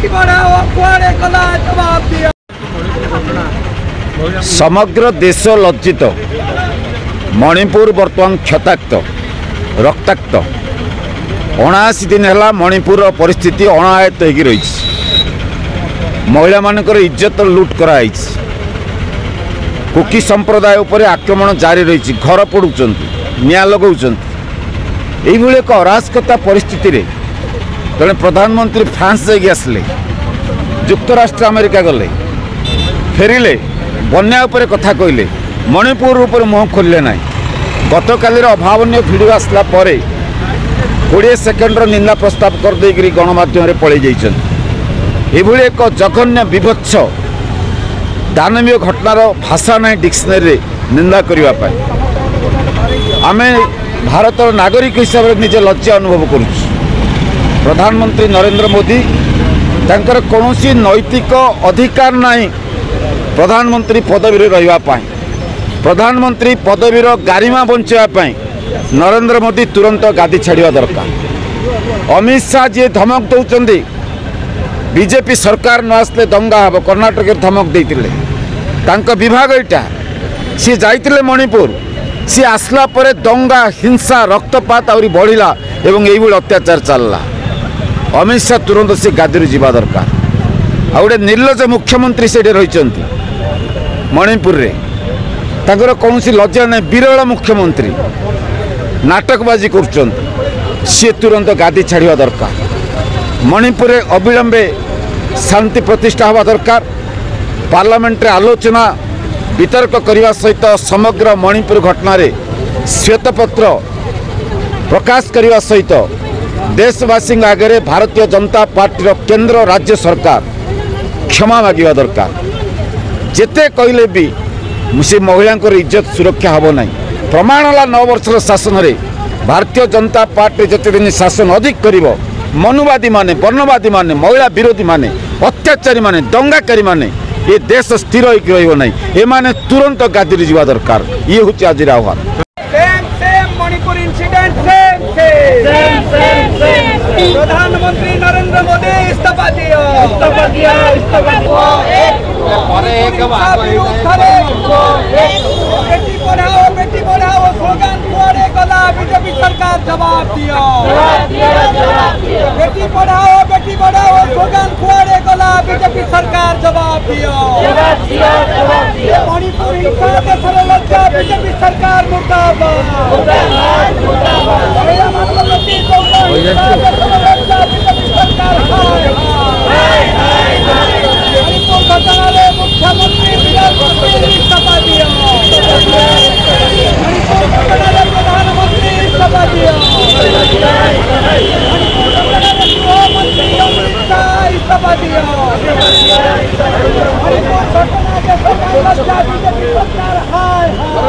समग्र देश लज्जित मणिपुर बर्तमान क्षताक्त रक्ताक्त 79 दिन है मणिपुर परिस्थिति अणायत्त हो रही। महिला मानकर इज्जत लुट कराई। कुकी संप्रदाय उपर आक्रमण जारी रही। घर पोड़ुंट निआ लगाउं। यही एक अराजकता परिस्थिति रे जड़े प्रधानमंत्री फ्रांस जाइए आसले, युक्तराष्ट्र अमेरिका गले, फेरिले, बन्या उपरे कथा कहले, मणिपुर उपर मुह खोलिले ना। गतकालीर अभावनीय भिडियो आसला परे 20 सेकेंडर निंदा प्रस्ताव करदे गणमाध्यम पलि जाइछन। एभली एक जघन्य विभत्स दानवीय घटनार भाषा ना डिक्शनरी निंदा करने आमे भारत नागरिक हिसाब से निजे लज्जा अनुभव करुँ। प्रधानमंत्री नरेंद्र मोदी तांकर कौनसी नैतिक अधिकार नहीं प्रधानमंत्री पदवी रहिबा पाई। प्रधानमंत्री पदवीर गारिमा बंचाइबा नरेंद्र मोदी तुरंत गादी छाड़िया दरकार। अमित शाह जी धमक दौरान बीजेपी सरकार न आसले दंगा हम कर्णाटक धमक देते विभाग यहाँ सी जाइए मणिपुर सी आसला परे दंगा हिंसा रक्तपात आहरी बढ़ला एवं यही अत्याचार चलला। अमित शाह तुरंत से गादी जावा दरकार। आ गोटे निर्लज मुख्यमंत्री से रही मणिपुर रे तांकर कौन लज्जा नहीं। विरल मुख्यमंत्री नाटकबाजी कर सी तुरंत गादी छाड़िया दरकार। मणिपुर रे अविलंबे शांति प्रतिष्ठा हवा दरकार। पार्लियामेंट रे आलोचना वितर्क करने सहित समग्र मणिपुर घटना रे श्वेतपत्र प्रकाश करने सहित देशवासी आगे भारतीय जनता पार्टी केंद्र राज्य सरकार क्षमा मांगा दरकार। जेते कहले भी से महिला इज्जत सुरक्षा हम ना। प्रमाण है 9 वर्षर शासन रे भारतीय जनता पार्टी जिते दिन शासन अधिक करिवो मनुवादी माने, वर्णवादी माने, महिला विरोधी माने, अत्याचारी माने, दंगाकारी माने ये देश स्थिर हो ना। ये माने तुरंत गादी जावा दरकार। ये हूँ आज आह्वान। मणिपुर इंसिडेंट प्रधानमंत्री नरेंद्र मोदी इस्तीफा दियो। बेटी पढ़ाओ स्लोगन कुआड़े गला बीजेपी सरकार जवाब दियो। बेटी पढ़ाओ स्लोगन कुआड़े गला बीजेपी सरकार जवाब दियो। मणिपुर हिंसा देशर लज्जा बीजेपी सरकार मुर्दाबाद। मणिपुर घटना मुख्यमंत्री इस्तीफा दियो। मणिपुर घटना प्रधानमंत्री इस्तीफा दियो। गृहमंत्री अमित शाह इस्तीफा दियो। मणिपुर घटना के सरकार लज्जा बीजेपी सरकार हाय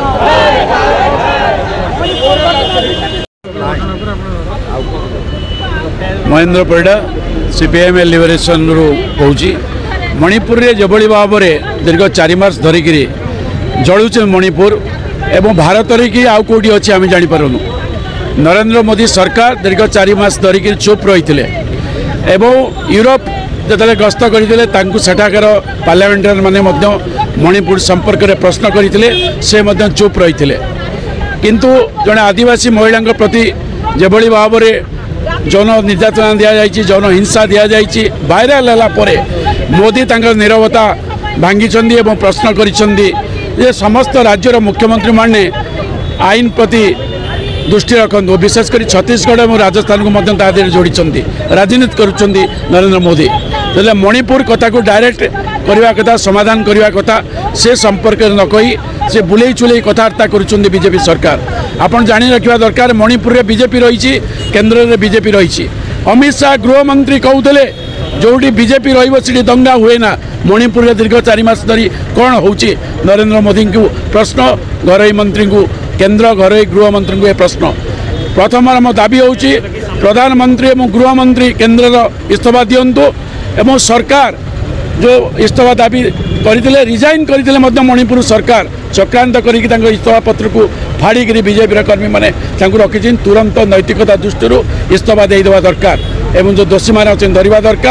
महेंद्र परिडा सीपीएम लिबरेशन रू कहूँ। मणिपुर रे जबली भाव में दीर्घ 4 मास धरिक जलुचे मणिपुर एवं भारत कि आउ कौटी अच्छे आम जापरूँ। नरेंद्र मोदी सरकार दीर्घ 4 मास धरिक चुप रही यूरोप जिते गस्त करते सेठाकर पार्लियामेंटारियन माने मणिपुर संपर्क में प्रश्न करते से चुप रही। किंतु जड़े आदिवासी महिला प्रति जबली भाव में जौन निर्यातना दि जाए, जौन हिंसा दि जाए, वायरल है मोदी तांकर नीरवता भांगी एवं प्रश्न कर समस्त राज्यर मुख्यमंत्री माने आईन प्रति दृष्टि रखु। विशेषकर छत्तीसगढ़ और राजस्थान को जोड़ी राजनीति करुँच नरेंद्र मोदी। मणिपुर कथा को डायरेक्ट करवा कथा, समाधान करवा कथा, से संपर्क न कही से बुले चुले कथबार्ता करुँच बीजेपी सरकार। आपन जानी रखा दरकार मणिपुर रे बीजेपी रही, केंद्र में बीजेपी रही। अमित शाह गृहमंत्री कहते जोटी बीजेपी रही दंगा हुए ना। मणिपुर में दीर्घ 4 मास धरी कौन हो नरेंद्र मोदी को प्रश्न, घरोई मंत्री को, केंद्र घरोई गृहमंत्री को प्रश्न। प्रथम आम दाबी हो प्रधानमंत्री और गृहमंत्री केंद्र इस्तीफा दिंतु एवं सरकार जो इस्तीफा दाबी करते रिजाइन करते मणिपुर सरकार चक्रांत कर इस्तीफा पत्र को फाड़ी बीजेपी कर्मी मैंने रखी तुरंत नैतिकता दृष्टि इस्तीफा देदेवा दरकार एवं जो दोषी मैंने अच्छे धरवा दरकार।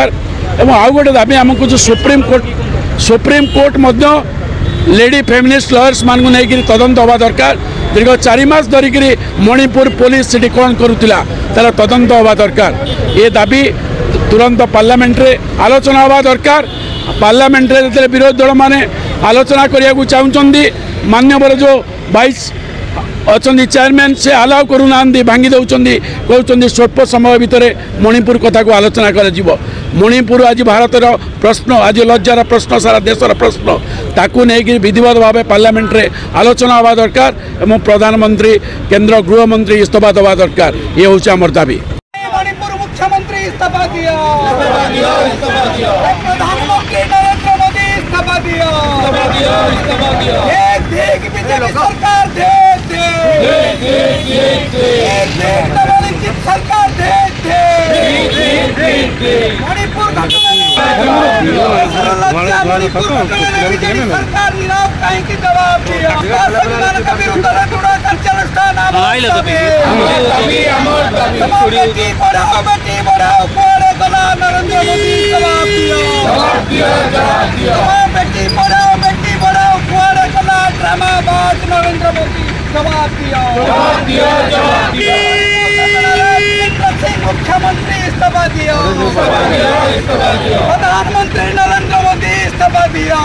एवं आउ गोटे दाबी आमको जो Supreme Court lady feminist lawyers मान नहीं तदंत हवा दरकार दीर्घ 4 मास धरिक मणिपुर पुलिस से कौन करुला तार तदंत हवा दरकार ये दाबी तुरंत पार्लियामेंट रे आलोचना हवा दरकार। पार्लियामेंट रे विरोधी दल माने आलोचना करने को चाहते मान्यवर जो 22 अच्छा चेयरमैन से अलाउ करूना भांगी दौरान कहते स्वल्प समय भितर मणिपुर कथा को आलोचना कर मणिपुर आज भारतर प्रश्न आज लज्जार प्रश्न सारा देशर प्रश्न ताकू नहीं विधिवत भाव पार्लियामेंट रे आलोचना हवा दरकार एवं प्रधानमंत्री केंद्र गृहमंत्री इस्तीफा देवा दरकार ये हूँ आमर दाबी। मणिपुर मुख्यमंत्री इस्तीफा दिया, प्रधानमंत्री नरेंद्र मोदी इस्तीफा दिया, बीजेपी सरकार सरकार मणिपुर बीजेपी सरकार नीरव कहीं जवाब दिया का विरुद्ध दृढ़ कार्यानुष्ठान बेटी बढ़ाओ कुआड़े गला नरेंद्र मोदी जवाब दिया, बेटी बढ़ाओ कुआड़े गला ड्रामाबाज नरेंद्र मोदी जवाब दिया, मुख्यमंत्री इस्तीफा दिया, प्रधानमंत्री नरेंद्र मोदी इस्तीफा दिया।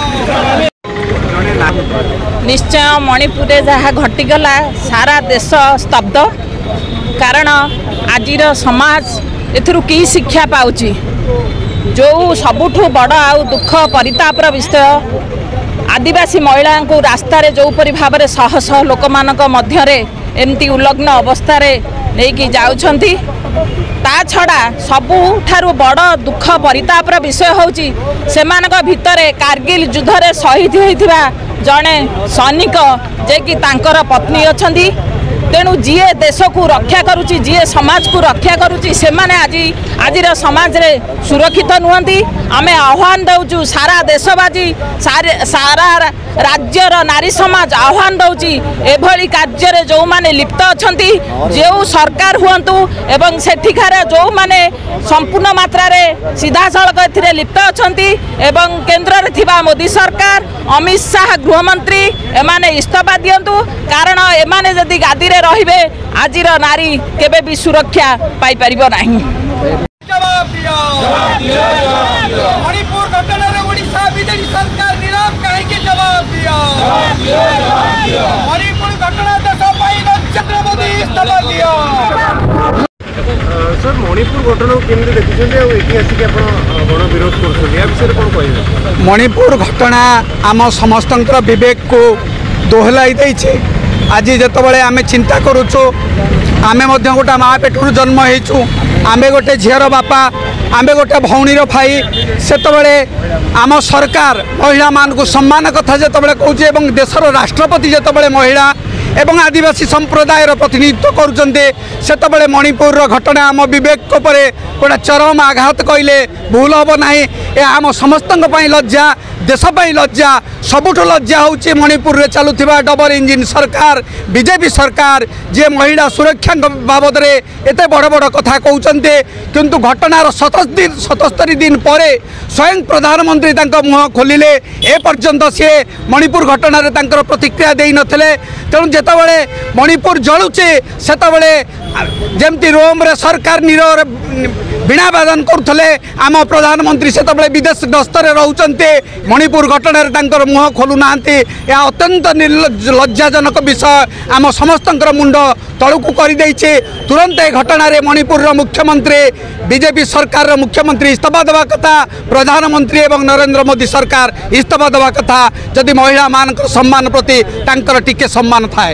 निश्चय मणिपुर जहाँ घटीगला सारा देश स्तब्ध कारण आजिर समाज एथुरु की शिक्षा पाउची जो सबुठु बड़ आउ दुख परितापर विषय आदिवासी महिला को रास्ता रे जो परि भाव शह शह लोक मानक मध्यरे एमती उल्लग्न अवस्था नहीं जाउछंती ता छड़ा सबुठारु बड़ दुख परितापर विषय होची सेमानक भितरे कारगिल युद्ध रे शहीद होइथिबा जणे सैनिक जे कि तांकर पत्नी अछंती तेणु जीए देश को रक्षा करुच्ची जीए समाज को रक्षा करुच्ची से माने आजिर समाज रे सुरक्षित नुहंती आमे आह्वान दउचु सारा देशवासी सारा राज्यर नारी समाज आह्वान दउची एभली कार्य रे जो माने लिप्त अछंती जो सरकार हुंतु एवं सेठिकार जो माने संपूर्ण मात्रा रे सीधा सड़क एथिरे लिप्त अछंती एवं केंद्र रे थिबा मोदी सरकार अमित शाह गृहमंत्री एमाने इस्तीफा दियंतु कारण एमाने जदि गादी रे रहिबे आजिर नारी केबे भी सुरक्षा पाई परिबो नाही। जवाब दिया मणिपुर घटना रे ओडिशा बीजेपी सरकार नीरव कहीं के जवाब दिया मणिपुर घटना देश पाई नरेंद्र मोदी इस्तीफा दिया। सर मणिपुर घटना केमती देखुछन्ते आ ऐतिहासिक आपण गण विरोध करछन्ते या विषय कोन कहबे। मणिपुर घटना आम समस्तंकर विवेक को दोहलाई दैछे। आज जितेबाला आम चिंता करुचु आमे गोटे माँ पेटू जन्म होइचु आमे गोटे झीर बापा आमे गोटे भौणीर भाई सेतबले आम सरकार महिला मान को सम्मान कथा जितेबाला कहूँ देशर राष्ट्रपति जितेबाला महिला एवं आदिवासी संप्रदायर प्रतिनिधित्व करुँचे मणिपुर घटना आम विवेक गोटे चरम आघात कहले भूल हम ना आम समस्त लज्जा देशपाई लज्जा सबुठ लज्जा हूँ मणिपुर रे चलुवा डबल इंजिन सरकार बीजेपी सरकार जे महिला सुरक्षा बाबद में एत बड़ बड़ कथा कहते किंतु घटनार 77 दिन पर स्वयं प्रधानमंत्री मुह खोलिले ए पर्यंत सी मणिपुर घटना प्रतिक्रिया दे नथिले। तेणु जितेबाला मणिपुर जलुचे सेतबले जमती रोम रे सरकार नीर वीणा वादन करते आम प्रधानमंत्री से विदेश गस्तरे रोचते मणिपुर घटना मुह खोलुना यह अत्यंत लज्जाजनक विषय आम समस्त मुंड तलू करदे। तुरंत ए घटना मणिपुर मुख्यमंत्री बीजेपी सरकार मुख्यमंत्री इस्तीफा देवा कथा प्रधानमंत्री एवं नरेंद्र मोदी सरकार इस्तीफा देवा कथा जदि महिला मान सम्मान प्रति टिके सम्मान थाए।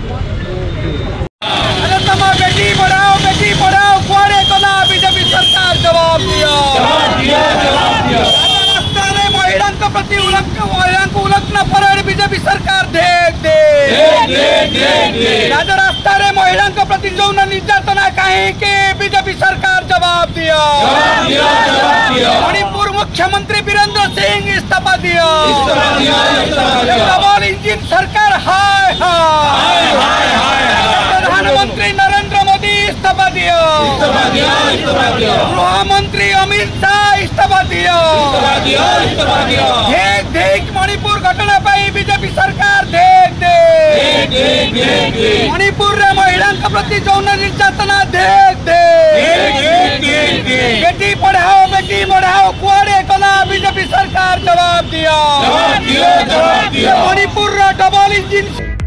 बेटी बढ़ाओ कुआड़े गला बीजेपी सरकार जवाब दिया रास्ता रे महिला प्रति उल्लंघन पर बीजेपी सरकार दे रास्ता रे महिला प्रति यौन निर्यातना कहीं के बीजेपी सरकार जवाब दिया मणिपुर मुख्यमंत्री वीरेंद्र सिंह इस्तीफा दिया डबल इंजिन सरकार हाय प्रधानमंत्री नरेंद्र मोदी इस्तीफा दिया गृहमंत्री मंत्री अमित शाह इस्तीफा दियो देख देख मणिपुर घटना पाई बीजेपी सरकार देख देख मणिपुर रे महिला प्रति यौन निर्यातना देख देख बेटी पढ़ाओ कुआड़े कला बीजेपी सरकार जवाब दिया मणिपुर डबल इंजिन